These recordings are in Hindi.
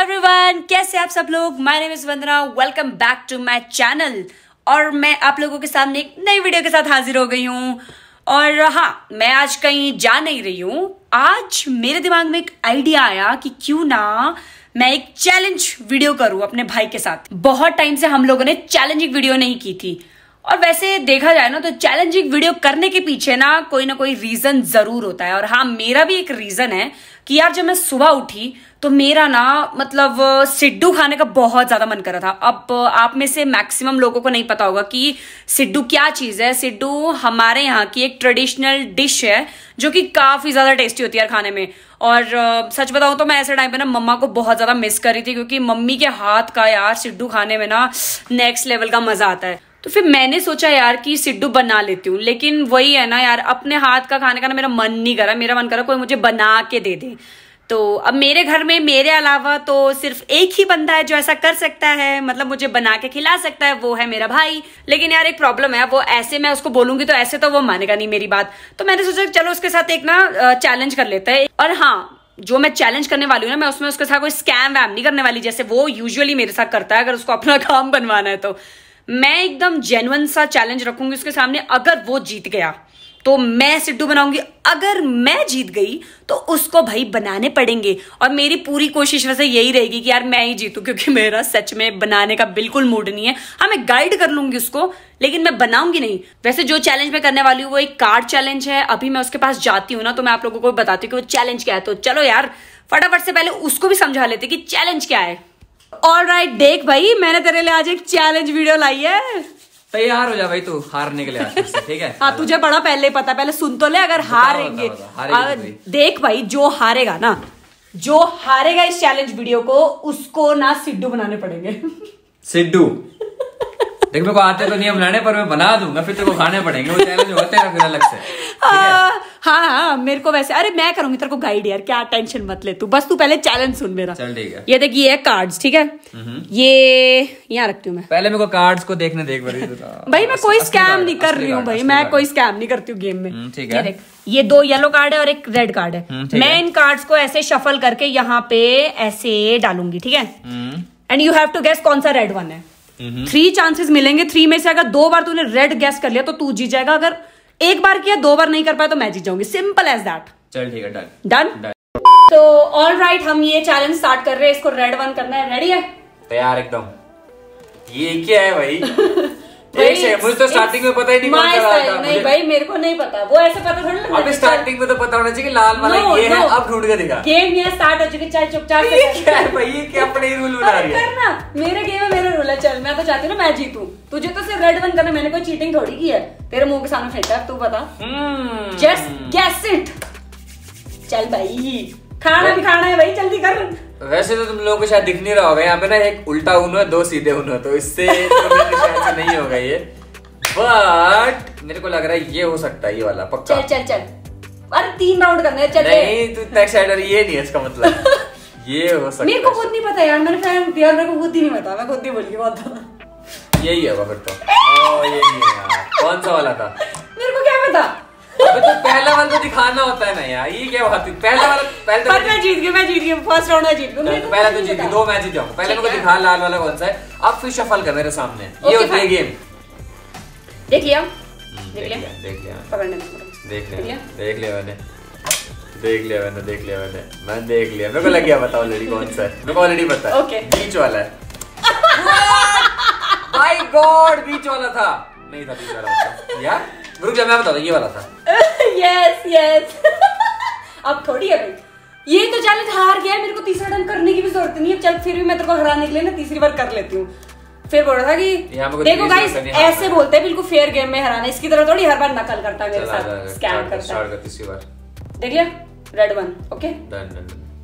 एवरीवन, कैसे आप सब लोग। My name is Vandana, welcome back to my channel. और मैं आप लोगों के सामने एक नई वीडियो के साथ हाजिर हो गई हूँ। और हाँ, मैं आज कहीं जा नहीं रही हूँ। आज मेरे दिमाग में एक आइडिया आया कि क्यों ना मैं एक चैलेंज वीडियो करूँ अपने भाई के साथ। बहुत टाइम से हम लोगों ने चैलेंजिंग वीडियो नहीं की थी। और वैसे देखा जाए ना तो चैलेंजिंग वीडियो करने के पीछे ना कोई रीजन जरूर होता है। और हाँ, मेरा भी एक रीजन है कि यार जब मैं सुबह उठी तो मेरा ना मतलब सिड्डू खाने का बहुत ज्यादा मन कर रहा था। अब आप में से मैक्सिमम लोगों को नहीं पता होगा कि सिड्डू क्या चीज है। सिड्डू हमारे यहाँ की एक ट्रेडिशनल डिश है जो कि काफी ज्यादा टेस्टी होती है खाने में। और सच बताऊं तो मैं ऐसे टाइम पे ना मम्मा को बहुत ज्यादा मिस कर रही थी, क्योंकि मम्मी के हाथ का यार सिड्डू खाने में ना नेक्स्ट लेवल का मजा आता है। तो फिर मैंने सोचा यार कि सिड्डू बना लेती हूँ। लेकिन वही है ना यार, अपने हाथ का खाने का ना मेरा मन नहीं करा। मेरा मन करा कोई मुझे बना के दे दे। तो अब मेरे घर में मेरे अलावा तो सिर्फ एक ही बंदा है जो ऐसा कर सकता है, मतलब मुझे बना के खिला सकता है, वो है मेरा भाई। लेकिन यार एक प्रॉब्लम है, वो ऐसे मैं उसको बोलूंगी तो ऐसे तो वो मानेगा नहीं मेरी बात। तो मैंने सोचा चलो उसके साथ एक ना चैलेंज कर लेते हैं। और हाँ, जो मैं चैलेंज करने वाली हूँ ना, मैं उसमें उसके साथ कोई स्कैम वैम नहीं करने वाली जैसे वो यूजुअली मेरे साथ करता है। अगर उसको अपना काम बनवाना है तो मैं एकदम जेन्युइन सा चैलेंज रखूंगी उसके सामने। अगर वो जीत गया तो मैं सिड्डू बनाऊंगी, अगर मैं जीत गई तो उसको भाई बनाने पड़ेंगे। और मेरी पूरी कोशिश वैसे यही रहेगी कि यार मैं ही जीतूं, क्योंकि मेरा सच में बनाने का बिल्कुल मूड नहीं है। हाँ, मैं गाइड कर लूंगी उसको, लेकिन मैं बनाऊंगी नहीं। वैसे जो चैलेंज मैं करने वाली हूँ वो एक कार्ड चैलेंज है। अभी मैं उसके पास जाती हूँ ना तो मैं आप लोगों को बताती हूँ कि वो चैलेंज क्या है। तो चलो यार फटाफट से पहले उसको भी समझा लेते कि चैलेंज क्या है। ऑलराइट, देख भाई, मैंने तेरे लिए आज एक चैलेंज वीडियो लाई है। तैयार हो जा भाई, तू हारने के लिए आज से, ठीक है। हाँ, तुझे बड़ा पहले पता, पहले सुन तो ले। अगर हारेंगे, देख भाई, जो हारेगा इस चैलेंज वीडियो को, उसको ना सिड्डू बनाने पड़ेंगे। सिड्डू देख, मेरे को आते तो नहीं बनाने, पर मैं बना दूंगा, फिर तेरे को खाने पड़ेंगे। वो चैलेंज होता है फिर अलग से। हाँ, मेरे को वैसे, अरे मैं करूंगी तेरे को गाइड यार, क्या टेंशन मत ले तू। बस तू पहले चैलेंज सुन मेरा। चल ठीक है। ये देख, ये है कार्ड्स, ठीक है। ये यहाँ रखती हूँ मैं। पहले मेरे को कार्ड्स को देखने देख भाई मैं कोई स्कैम नहीं कर रही हूँ भाई, मैं कोई स्कैम नहीं करती हूँ गेम में। ठीक है। ये 2 येलो कार्ड है और एक रेड कार्ड है। मैं इन कार्ड्स को ऐसे शफल करके यहाँ पे ऐसे डालूंगी, ठीक है। And you have to guess कौन सा रेड वन है। 3 चांसेस मिलेंगे। 3 में से अगर 2 बार तूने रेड गैस कर लिया तो तू जीत जाएगा। अगर 1 बार किया, 2 बार नहीं कर पाया तो मैं जीत जाऊंगी। Simple as that. चल ठीक है, डन। तो ऑल राइट, हम ये चैलेंज स्टार्ट कर रहे हैं। इसको रेड वन करना है। रेडी है? तैयार एकदम। ये क्या है भाई? मुझे तो स्टार्टिंग में पता ही नहीं कौन सा था। नहीं भाई, मेरे को नहीं पता। वो ऐसे पता थोड़ी ना। अब स्टार्टिंग में तो पता होना चाहिए कि लाल वाला ये है। अब ढूंढ के दिखा। गेम ये स्टार्ट हो चुकी। चल चुपचाप से। क्या है भाई, ये क्या अपने रूल बना रही है? करना, मेरे गेम में मेरा रूल है। चल, मैं तो चाहती हूँ ना मैं जीतूं। तुझे तो सिर्फ रेड वन करना, मैंने कोई चीटिंग थोड़ी की है। तेरे मुंह के सामने फेंका है, तू बता। Just guess it. चल भाई, खाना भी खाना है भाई, जल्दी कर। वैसे तो तुम लोगों को शायद दिख नहीं रहा होगा, यहाँ पे ना एक उल्टा ऊनो है, 2 सीधे ऊनो, तो इससे शायद से नहीं होगा ये। बट मेरे को लग रहा है ये हो सकता है, ये वाला पक्का। चल। अरे 3 राउंड करने हैं। चल नहीं, तू इतना एक्साइटेड, ये नहीं है इसका मतलब। ये हो सकता है। मेरे को खुद नहीं पता यार, मैंने फ्रेंड दिया, मेरे को खुद ही नहीं पता। मैं खुद ही बोल के बहुत ज्यादा। यही होगा फिर तो। ये नहीं है यार, कौन सा वाला था? मेरे को क्या पता। अबे तो पहला वाला तो दिखाना होता है ना यार, ये क्या बात है? पहला वाला पहले तो मैं जीत गई। फर्स्ट राउंड में जीत गई। पहला तो जीत गई, 2 मैच जीत जाऊंगा। पहले मेरे को दिखा लाल वाला कौन सा है। अब फिर शफल कर मेरे सामने। ये होती है गेम। देख लिया। पकड़ने देख लिया मैंने। मेरे को लग गया, बताओ ऑलरेडी कौन सा है। मेरे को ऑलरेडी पता है। बीच वाला है। माय गॉड, बीच वाला था। नहीं था बीच वाला यार। रुक जा, मैं बता दूं, ये वाला था। यस। अब थोड़ी है भाई, ये तो चैलेंज हार गया। मेरे को तीसरा टाइम करने की भी जरूरत नहीं है। चल, फिर भी मैं तेरे को हराने के लिए ना तीसरी बार कर लेती हूँ। फिर बोल रहा था कि देखो गाइस, ऐसे बोलते हैं बिल्कुल फेयर गेम में हराना। इसकी तरह थोड़ी हर बार नकल करता है मेरे साथ, स्कैम करता है। तीसरी बार देख लिया, रेड वन। Okay, done.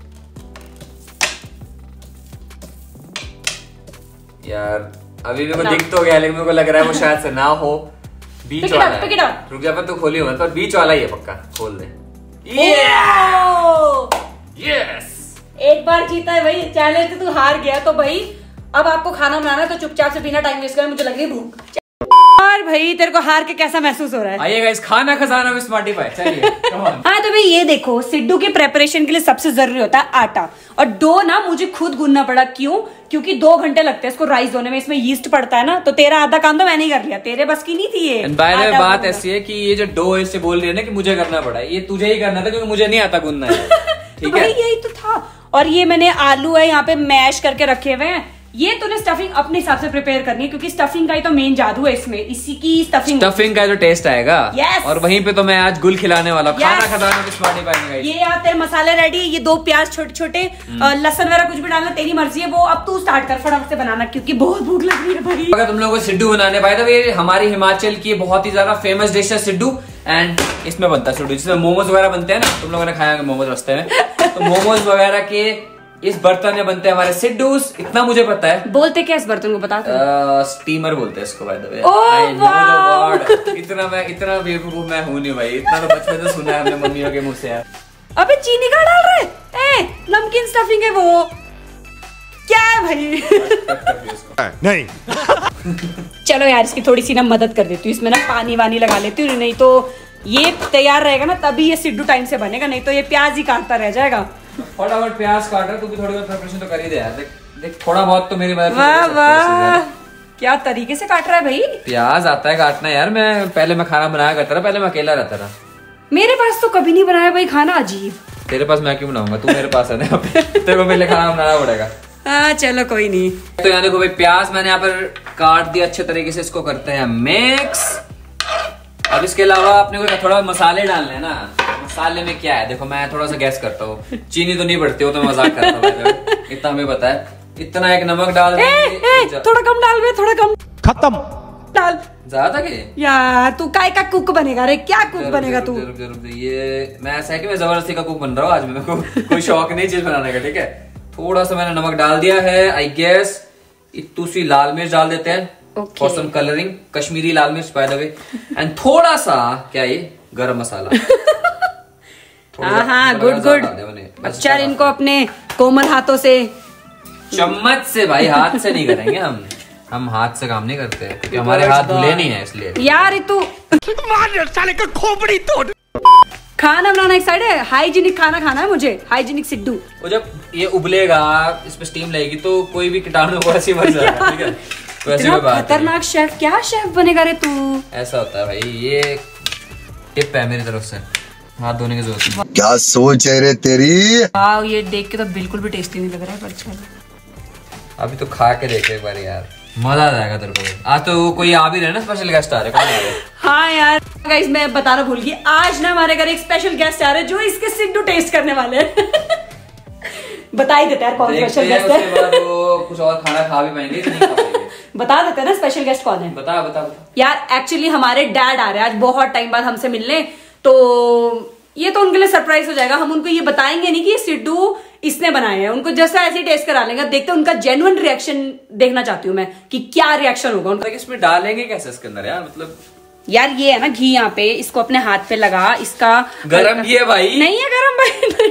यार अभी मेरे को दिख तो गया, लेकिन मेरे को लग रहा है वो शायद से ना हो। बीच वाला है। रुक जा, पर तू खोली मत, पर बीच वाला ही है पक्का। खोल दे। यस, एक बार जीता है भाई चैलेंज। तो तू हार गया तो भाई अब आपको खाना बनाना है, तो चुपचाप से बिना टाइम वेस्ट करे, मुझे लग रही है भूख। और भाई तेरे को हार के कैसा महसूस हो रहा है? आइए गाइस, खाना खजाना में स्मार्टिफाई, चलिए कम ऑन। हाँ तो भाई ये देखो, सिड्डू के प्रेपरेशन के लिए सबसे जरूरी होता है आटा, और डो ना मुझे खुद गूंदना पड़ा। क्यों? क्योंकि 2 घंटे लगते हैं इसको राइस होने में, इसमें यीस्ट पड़ता है ना, तो तेरा आधा काम तो मैंने ही कर लिया, तेरे बस की नहीं थी ये। बात ऐसी है कि ये जो डो इससे बोल रही है ना कि मुझे करना पड़ा, ये तुझे ही करना था क्योंकि मुझे नहीं आता गूंदना है। तो भाई यही तो था। और ये मैंने आलू है यहाँ पे मैश करके रखे हुए हैं। ये तूने स्टफिंग अपने हिसाब से प्रिपेयर करनी है, क्योंकि स्टफिंग का ही तो मेन जादू है इसमें, इसी की स्टफिंग का जो टेस्ट आएगा। yes! और वहीं पे तो मैं आज गुल खिलाने वाला हूँ। yes! खाना खजाना में स्मार्टिफाई में। ये यार तेरे मसाले रेडी, ये 2 प्याज छोटे छोटे, लहसुन वगैरह कुछ भी डालना तेरी मर्जी है, वो अब तू स्टार्ट कर फटाफट से बनाना, क्योंकि बहुत भूख लग रही है भाई। अगर तुम लोगों को सिड्डू बनाने पाए तो ये हमारी हिमाचल की बहुत ही ज्यादा फेमस डिश है सिड्डू। एंड इसमें बनता है सिड्डू, जिसमें मोमोज वगैरह बनते हैं ना, तुम लोगों ने खाया मोमोज रास्ते में, तो मोमोज वगैरह के इस बर्तन में बनते हैं हमारे सिड्डूस। इतना मुझे पता है। बोलते क्या इस बर्तन को, बता? स्टीमर बोलते हैं इसको, बाय द वे। ओह इतना बेवकूफ मैं हूँ नहीं भाई, इतना तो बचपन से सुना है हमने मम्मियों के मुंह से यार। अबे चीनी का डाल रहे? नमकीन स्टफिंग है वो, क्या है भाई? नहीं। चलो यार इसकी थोड़ी सी ना मदद कर देती हूँ, इसमें ना पानी वानी लगा लेती हूँ, नहीं तो ये तैयार रहेगा ना तभी ये सिड्डू टाइम से बनेगा, नहीं तो ये प्याज ही काटता रह जाएगा। फटाफट प्याज काट रहा, तू भी थोड़ी बहुत प्रिपरेशन तो कर ही दे यार। देख थोड़ा बहुत तो मेरी मदद। वाह वाह, क्या तरीके से काट रहा है भाई। प्याज आता है काटना यार। मैं खाना बनाया करता था, पहले मैं अकेला रहता था। मेरे पास तो कभी नहीं बनाया भाई खाना, अजीब। तेरे पास मैं क्यों बनाऊंगा, तू मेरे पास है ना, तेरे को पहले खाना बनाना पड़ेगा। हाँ चलो कोई नहीं। तो यहाँ देखो भाई, प्याज मैंने यहाँ पर काट दिया अच्छे तरीके से, इसको करते हैं मिक्स। अब इसके अलावा अपने को थोड़ा मसाले डालने हैं ना। मसाले में क्या है देखो, मैं थोड़ा सा गैस करता हूँ, चीनी तो नहीं पड़ती हो तो मजाक करता हूँ, इतना हमें पता है। इतना एक नमक डाल देंगे, थोड़ा कम डाल बे, थोड़ा कम, खत्म डाल ज्यादा के यार। तू काय का कुक बनेगा रे, क्या कुक बनेगा तू? ये मैं ऐसा है कि मैं जबरदस्ती का कुक बन रहा हूँ आज। मेरे को कोई शौक नहीं चीज बनाने का, ठीक है। थोड़ा सा मैंने नमक डाल दिया है, आई गेस। इतनी सी लाल मिर्च डाल देते हैं फॉर सम कलरिंग, कश्मीरी लाल मिर्च बाय द वे। एंड थोड़ा सा क्या ये गरम मसाला। हाँ गुड गुड। अच्छा इनको अपने कोमल हाथों से, चम्मच से भाई, हाथ से नहीं करेंगे हम हाथ से काम नहीं करते क्योंकि हमारे हाथ धुले नहीं है, इसलिए। यार तू साले का खोपड़ी तोड़। खाना बनाना एक साइड है, हाइजीनिक खाना खाना है मुझे, हाइजीनिक सिड्डू। वो जब ये उबलेगा, इस पे स्टीम लगेगी तो कोई भी कीटाणु को ऐसे मर जाएगा, ठीक है। तो ऐसी कोई बात खतरनाक शेफ, क्या शेफ बनेगा रे तू? ऐसा होता है भाई, ये टिप है मेरी तरफ से, हाथ धोने की जरूरत नहीं। क्या सोच है रे तेरी? वाह, ये देख के तो बिल्कुल भी टेस्टी नहीं लग रहा है, पर चलो अभी तो खा के देखे एक बार यार, मजा आ जाएगा तेरे को। आज तो कोई आ भी रहे ना, स्पेशल गेस्ट आ रहे। हाँ यार गाइस, मैं बताना भूल गई, आज ना हमारे घर एक स्पेशल गेस्ट आ रहे हैं जो इसके सिड्डू टेस्ट करने वाले हैं। बता ही देते यार कौन स्पेशल गेस्ट है। उसके बाद वो कुछ और खाना खा भी पाएंगे कि नहीं खा पाएंगे? बता देते हैं ना स्पेशल गेस्ट कौन है। बता यार एक्चुअली हमारे डैड आ रहे हैं आज बहुत टाइम बाद हमसे मिलने, तो ये तो उनके लिए सरप्राइज हो जाएगा। हम उनको ये बताएंगे नहीं कि ये सिड्डू इसने बनाए हैं, उनको जैसा ऐसे ही टेस्ट करा लेंगे। देखते हैं उनका जेन्युइन रिएक्शन देखना चाहती हूँ मैं कि क्या रिएक्शन होगा उनका। इसमें डालेंगे कैसे इसके अंदर यार, मतलब यार ये है ना घी, यहाँ पे इसको अपने हाथ पे लगा, इसका गरम भी है भाई। नहीं है गरम भाई,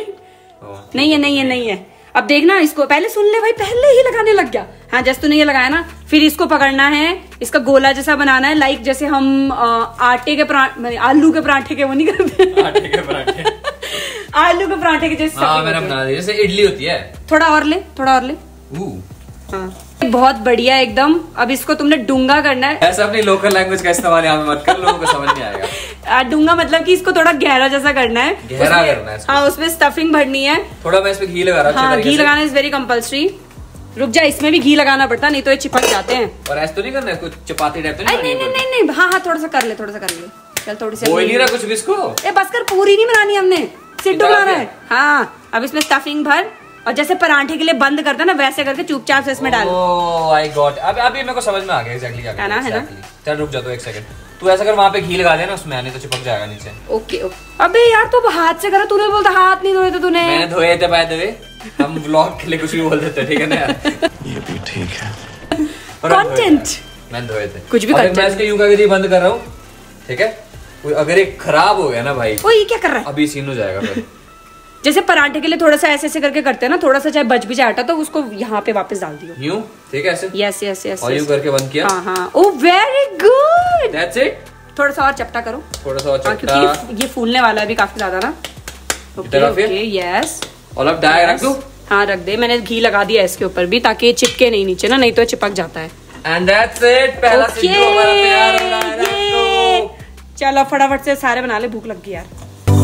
नहीं है। अब देखना, इसको पहले सुन ले भाई, पहले ही लगाने लग गया। हाँ जैसे तूने ये लगाया ना, फिर इसको पकड़ना है, इसका गोला जैसा बनाना है, लाइक जैसे हम आटे के पराठे, आलू के पराठे के वो नहीं करते, आटे के पराठे आलू के पराठे के जैसे। हाँ मैंने बना दिया, जैसे इडली होती है। थोड़ा और ले। हाँ बहुत बढ़िया एकदम। अब इसको तुमने डूंगा करना है। ऐसा अपनी लोकल लैंग्वेज का इस्तेमाल यहाँ पे मत कर, लोगों को समझ नहीं आएगा। डूंगा मतलब कि इसको थोड़ा गहरा जैसा करना है, गहरा करना है। हाँ उसमें स्टफिंग भरनी है। थोड़ा मैं इसमें घी लगा रहा हूँ। हाँ घी लगाना इज वेरी कंपल्सरी। रुक जा, इसमें भी घी लगाना पड़ता, नहीं तो ये चिपक जाते हैं। और ऐसा तो नहीं करना है कुछ चपाती टाइप तो नहीं। हाँ थोड़ा सा कर ले। चल थोड़ी सी नहीं रहा कुछ भी इसको। बस कर, पूरी नहीं बनानी हमने, सिड्डू बनाना है। हाँ अब इसमें स्टफिंग भर, और जैसे पराठे के लिए बंद करते हैं ना, वैसे करके चुपचाप से इसमें डाल। ओह आई गॉट, अभी मेरे को समझ में आ गया एग्जैक्टली क्या करना है ना। चल रुक जा तो एक सेकंड, तू ऐसा कर, वहाँ पे घी लगा देना उसमें, नहीं तो चिपक जाएगा नीचे। ओके। अबे यार तू हाथ से करा, तूने बोलता हाथ नहीं धोए थे तूने। मैंने धोए थे बाय द वे, हम व्लॉग के लिए कुछ भी बोल देते हैं, ठीक है ना यार। ये भी ठीक है। कंटेंट मैंने धोए थे, कुछ भी कंटेंट। मैं इसके यूं करके बंद कर रहा हूँ, ठीक है। अगर ये खराब हो गया ना भाई, वो ये क्या कर रहा है? अभी सीन हो जाएगा फिर। जैसे पराठे के लिए थोड़ा सा ऐसे ऐसे करके करते हैं ना, थोड़ा सा चाहे बच भी जाए आटा तो उसको यहाँ पे वापस डाल दियो। यूं ठीक है ऐसे? Yes yes yes. और यूं करके बंद किया? हाँ हाँ। Oh very good. That's it. थोड़ा सा और चपटा करो। थोड़ा सा और चपटा, क्योंकि ये फूलने वाला है भी काफी ज्यादा ना। Okay yes. और अब डाई रख दूं? हाँ रख दे, मैंने घी लगा दिया इसके ऊपर भी ताकि चिपके नहीं नीचे ना, नहीं तो चिपक जाता है। एंड दैट्स इट, पहला सिड्डू हमारा तैयार हो रहा है। चलो फटाफट से सारे बना ले, भूख लग गई यार।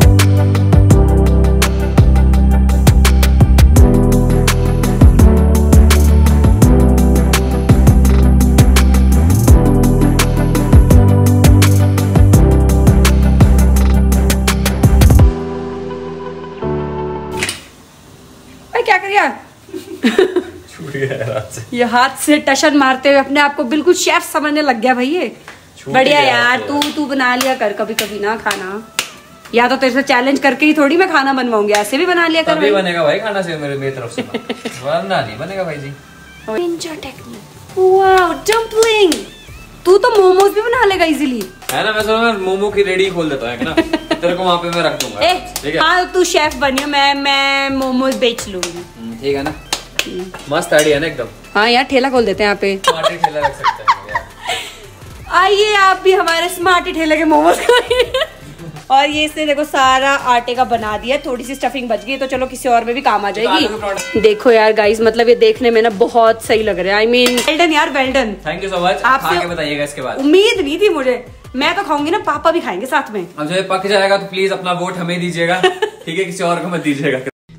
क्या कर रहा छूट गया हाथ से। ये हाथ से टशन मारते हुए अपने आप को बिल्कुल शेफ समझने लग गया भाई ये। बढ़िया यार, तू बना लिया कर कभी कभी ना खाना, या तो तेरे से चैलेंज करके ही थोड़ी मैं खाना बनवाऊंगी, ऐसे भी बना लिया कर। तभी बनेगा भाई खाना से मेरी तरफ से, वरना नहीं बनेगा भाई जी। Ninja technique. वाओ डम्पलिंग, तू तो मोमोज भी बना लेगा इजीली है ना। मैं मोमो की रेडी खोल देता है ना, तेरे को वहाँ पे मैं रख दूंगा। ठीक है? हाँ तू शेफ बनियो, मैं मोमोज बेच लूंगी। ठीक है ना, मस्त आइडिया ना एकदम। हाँ यार ठेला खोल देते हैं यहाँ पे, स्मार्टी ठेला रख सकते हैं यार। आइए आप भी हमारे स्मार्टी ठेले के मोमोज खाइए। और ये इसने देखो सारा आटे का बना दिया, थोड़ी सी स्टफिंग बच गई तो चलो किसी और में भी काम आ जाएगी। देखो यार गाइस, मतलब ये देखने में ना बहुत सही लग रहा है। आई मीन वेल डन यार, well done. Thank you so much. आप खा के बताइएगा इसके बाद। उम्मीद नहीं थी मुझे, मैं तो खाऊंगी ना, पापा भी खाएंगे साथ में। अब जब ये पक जाएगा तो प्लीज अपना वोट हमें दीजिएगा, ठीक है, किसी और को मत दीजिएगा।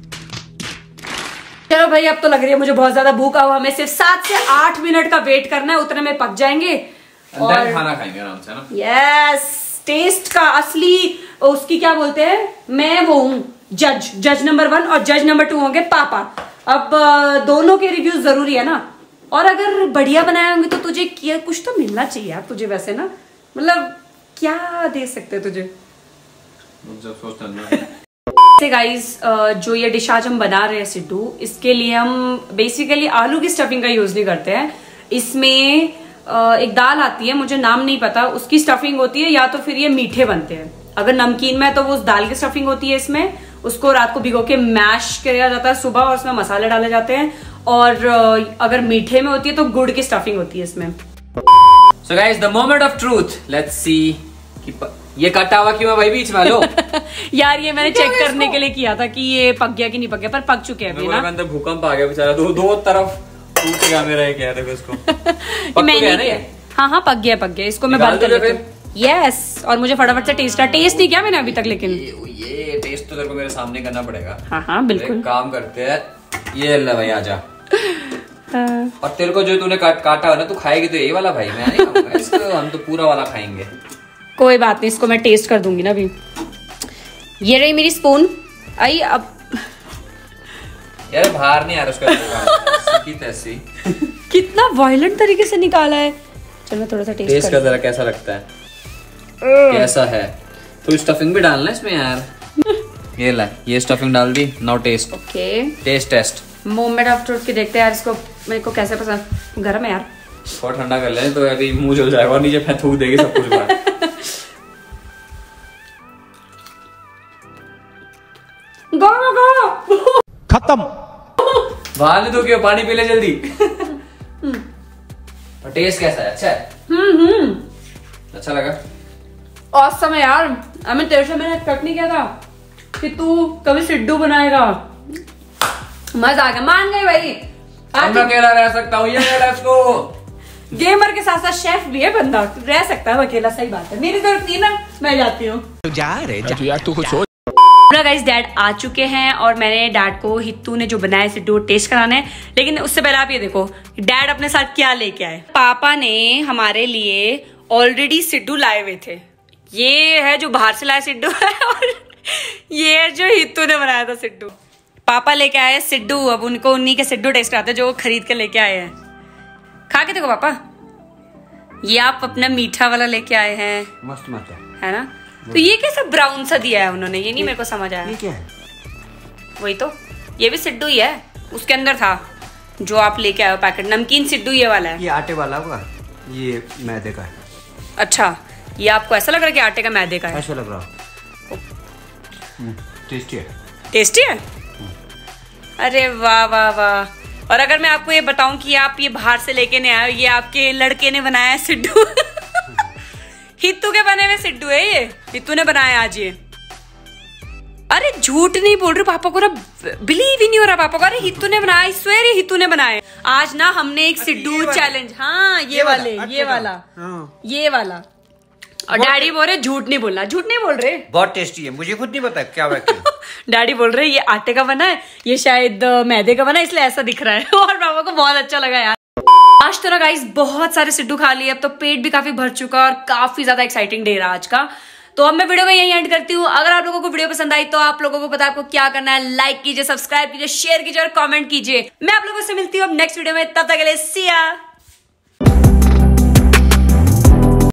चलो भाई अब तो लग रही है मुझे बहुत ज्यादा भूख, हमें सिर्फ 7 से 8 मिनट का वेट करना है, उतने में पक जाएंगे और खाना खाएंगे आराम से ना। यस, टेस्ट का असली उसकी क्या बोलते हैं, मैं वो हूँ जज नंबर 1 और जज नंबर 2 होंगे पापा। अब दोनों के रिव्यूज जरूरी है ना, और अगर बढ़िया बनाए होंगे तो तुझे क्या कुछ तो मिलना चाहिए यार तुझे, वैसे ना मतलब क्या दे सकते हैं तुझे। गाइस जो ये डिश आज हम बना रहे हैं सिड्डू, इसके लिए हम बेसिकली आलू की स्टफिंग का यूज नहीं करते हैं। इसमें एक दाल आती है, मुझे नाम नहीं पता, उसकी स्टफिंग होती है, या तो फिर ये मीठे बनते हैं। अगर नमकीन में तो वो उस दाल की स्टफिंग होती है, इसमें उसको रात को भिगो के मैश किया जाता है सुबह, और उसमें मसाले डाले जाते हैं। और अगर मीठे में होती है तो गुड़ की स्टफिंग होती है इसमें। So guys, the moment of truth. Let's see कि ये कटा हुआ क्यों है भाई बीच में? लो यार ये मैंने चेक करने के लिए किया था कि ये पक गया कि नहीं पक गया, पर पक चुके हैं अभी ना। अंदर भूकंप आ गया बेचारा, दो तरफ टूट गया मेरा। ये क्या देखो इसको, पक गया ना ये? हाँ पक गया, इसको मैं बंद कर लेती हूँ। यस, और मुझे फटाफट से टेस्ट नहीं किया मैंने अभी तक, लेकिन ये टेस्ट तो तेरे को मेरे सामने करना पड़ेगा। हाँ बिल्कुल। काम करते हैं, ये अल्लाह भाई आजा। और तेरे को जो तूने काटा है ना, तू खाएगी तो यही वाला भाई, मैं नहीं खाऊंगा इसको, हम तो पूरा वाला खाएंगे। कोई बात नहीं, इसको मैं टेस्ट कर दूंगी ना अभी। ये रही मेरी स्पून। आई अब यार बाहर नहीं आ रहा उसका तैसी। कितना वायलेंट तरीके से निकाला है। चल मैं थोड़ा सा टेस्ट कर जरा, कैसा लगता है, कैसा है। तो स्टफिंग भी डालना है इसमें यार। ये ला, ये स्टफिंग डाल दी, now taste. Okay, taste moment of truth की देखते हैं यार इसको, मेरे को कैसे पसंद। गर्म है यार, थोड़ा ठंडा कर ले तो अभी मुंह जल जाएगा और नीचे थूक देगी सब कुछ बाहर। खत्म। बाहर नहीं तो क्यों, पानी पी ले जल्दी। टेस्ट कैसा है? अच्छा है? अच्छा लगा? ऑसम है यार। मैं तेरे से मैंने एक्सपेक्ट नहीं किया था कि तू कभी सिड्डू बनाएगा। मजा आ गया, मान गए भाई। आज मैं अकेला रह सकता हूँ, ये इसको गेमर के साथ साथ शेफ भी है बंदा, रह सकता है अकेला। सही बात है, मेरी जरूरत नहीं ना, मैं जाती हूँ। तू कुछ सोच। गाइस डैड आ चुके हैं और मैंने डैड को हित्तू ने जो बनाया सिड्डू टेस्ट कराना है। लेकिन उससे पहले आप ये देखो डैड अपने साथ क्या लेके आए। पापा ने हमारे लिए ऑलरेडी सिड्डू लाए हुए थे। ये है जो बाहर से लाया सिड्डू है, और ये है जो हित्तू ने बनाया था सिड्डू। पापा लेके आए सिड्डू, अब उनको उन्हीं के सिड्डू टेस्ट कराते हैं जो खरीद के लेके आए हैं। खा के देखो पापा, ये आप अपना मीठा वाला लेके आए हैं, मस्त मस्त है ना। तो ये कैसा ब्राउन सा दिया है उन्होंने, ये नहीं मेरे को समझ आया। ये क्या है? वही तो, ये भी सिड्डू ही है, उसके अंदर था जो आप लेके आए हो पैकेट, नमकीन सिड्डू ये वाला है। ये आटे वाला होगा, ये मैदे का है। अच्छा, ये आपको ऐसा लग रहा है कि आटे का मैदे का है? ऐसा लग रहा है, टेस्टी है। टेस्टी है? अरे वाह वाह वाह। और अगर मैं आपको ये बताऊं कि आप ये बाहर से लेके नहीं आए, ये आपके लड़के ने बनाया है सिड्डू। हित्तू के बने हुए सिड्डू है ये, हित्तू ने बनाया आज ये। अरे झूठ नहीं बोल रही, पापा को ना बिलीव ही नहीं हो रहा पापा को। अरे हित्तू ने बनाया, आई स्वेयर ये हित्तू ने बनाया। आज ना हमने एक सिड्डू चैलेंज, हाँ ये वाले, ये वाला, ये वाला। और डैडी बोल रहे झूठ नहीं बोलना, झूठ नहीं बोल रहे, बहुत टेस्टी है, मुझे खुद नहीं पता क्या डैडी बोल रहे ये आटे का बना है, ये शायद मैदे का बना है, इसलिए ऐसा दिख रहा है। और पापा को बहुत अच्छा लगा यार। आज तो ना गाइस बहुत सारे सिड्डू खा लिए, अब तो पेट भी काफी भर चुका और काफी ज्यादा एक्साइटिंग डे रहा आज का। तो अब मैं वीडियो को यहीं एंड करती हूँ। अगर आप लोगों को वीडियो पसंद आई तो आप लोगों को पता है आपको क्या करना है, लाइक कीजिए, सब्सक्राइब कीजिए, शेयर कीजिए और कमेंट कीजिए। मैं आप लोगों से मिलती हूँ अब नेक्स्ट वीडियो में, तब तक के लिए सी या।